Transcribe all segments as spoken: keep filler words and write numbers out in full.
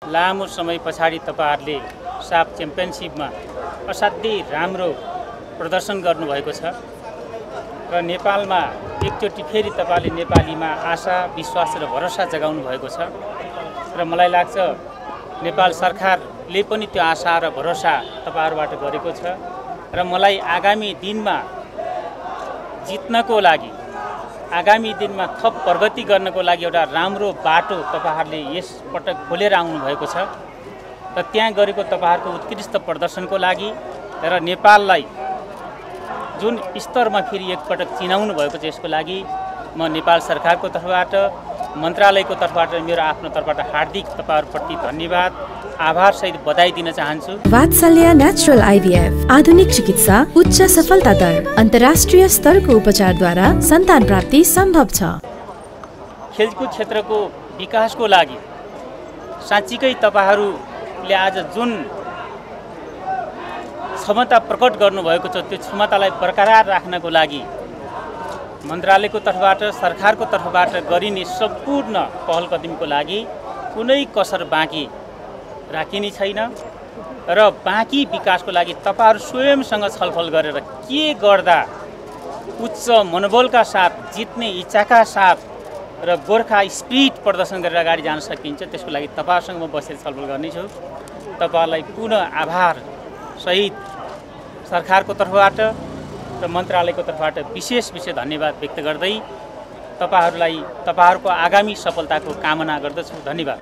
लामो समय पछाडि तपाईहरुले साफ च्याम्पियनशिपमा असाध्यै राम्रो प्रदर्शन गर्नुभएको छ र नेपालमा एकचोटि फेरि तपाईले नेपालीमा आशा, विश्वास र भरोसा जगाउनु भएको छ र मलाई लाग्छ नेपाल सरकारले पनि त्यो आशा र भरोसा तपाईहरुबाट गरेको छ र मलाई आगामी दिनमा जित्नको लागि आगामी दिनमा थप प्रगति गर्नको लागि एउटा राम्रो बाटो तपाईहरुले यस पटक खोलेर आउनु भएको छ र त्यहाँ गरेको तपाईहरुको उत्कृष्ट प्रदर्शनको लागि र नेपाललाई जुन स्तरमा फेरि एकपटक चिनाउनु भएको छ यसको लागि म नेपाल सरकारको तर्फबाट मन्त्रालयको तर्फबाट मेरो आफ्नो तर्फबाट हार्दिक तपाईहरुप्रति धन्यवाद आभार सहित बधाई दिन चाहन्छु। वात्सल्य नेचुरल आईवीएफ आधुनिक चिकित्सा, उच्च सफलता दर, अन्तर्राष्ट्रिय स्तरको उपचारद्वारा सन्तान प्राप्ति सम्भव छ। खेलकुद क्षेत्रको विकासको लागि साँच्चीकै तपाईहरुले आज जुन क्षमता प्रकट गर्नुभएको छ त्यो क्षमतालाई बरकरार राख्नको लागि मन्त्रालयको तर्फबाट सरकारको तर्फबाट गरिने सम्पूर्ण पहल कदमीको लागि कुनै कसर बाँकी राखिने छैन र बाँकी विकासको लागि तपाईहरु स्वयंसँग छलफल गरेर के गर्दा उच्च मनोबलका साथ जित्ने इच्छाका साथ र गोर्खा स्पिरिट प्रदर्शन गरेर अगाडि जान सकिन्छ त्यसको लागि तपाईहरुसँग म बसेर छलफल गर्नेछु। तपाईहरुलाई पुनः आभार सहित सरकारको तर्फबाट र मन्त्रालयको तर्फबाट विशेष विशेष धन्यवाद व्यक्त गर्दै तपाईहरुलाई तपाईहरुको आगामी सफलताको कामना गर्दछु। धन्यवाद।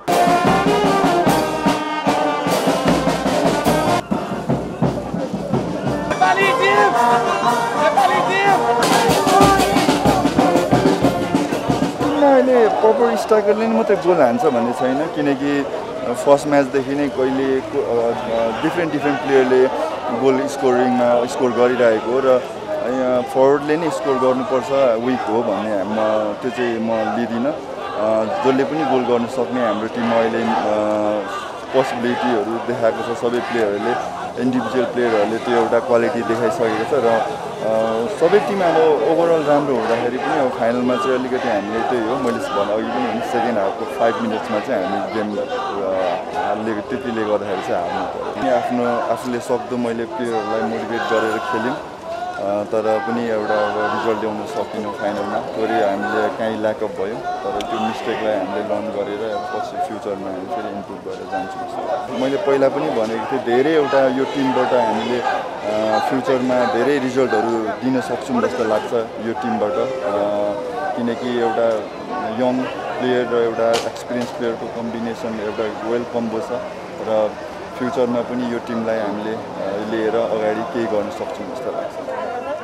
अहिले प्रपर स्ट्राइकरले नै मात्रै गोल हान्छ भन्ने छैन किनकि फर्स्ट म्याचदेखि नै कहिले डिफ्रेन्ट डिफ्रेन्ट प्लेयरले गोल स्कोरिङमा स्कोर गरिरहेको र फरवर्डले नै स्कोर गर्नुपर्छ विक हो भन्ने म त्यो चाहिँ म लिदिनँ। जसले पनि गोल गर्न सक्ने हाम्रो टिममा अहिले पोसिबिलिटीहरू देखाएको छ। सबै प्लेयरहरूले इन्डिभिजुअल प्लेयरहरूले त्यो एउटा क्वालिटी देखाइसकेको छ र सबै टिम अब ओभरअल राम्रो हुँदाखेरि पनि अब फाइनलमा चाहिँ अलिकति हामीले त्यही हो मैले भने अघि पनि भने सेकेन्ड हाफको फाइभ मिनट्समा चाहिँ हामी गेम हाल्ने त्यतिले गर्दाखेरि चाहिँ हार्नु पऱ्यो। आफ्नो आफूले सक्दो मैले प्लेयरहरूलाई मोटिभेट गरेर खेल्यौँ तर पनि एउटा अब रिजल्ट ल्याउन सकिनौँ फाइनलमा। थोरै हामीले काहीँ ल्याकअप भयो तर त्यो मिस्टेकलाई हामीले लर्न गरेर पछि फ्युचरमा हामी फेरि इम्प्रुभ गरेर जान्छौँ। मैले पहिला पनि भनेको थिएँ धेरै एउटा यो टिमबाट हामीले फ्युचरमा धेरै रिजल्टहरू दिन सक्छौँ जस्तो लाग्छ यो टिमबाट किनकि एउटा यङ प्लेयर र एउटा एक्सपिरियन्स प्लेयरको कम्बिनेसन एउटा वेल कम्बो छ र फ्युचरमा पनि यो टिमलाई हामीले लिएर अगाडि केही गर्न सक्छौँ जस्तो लाग्छ।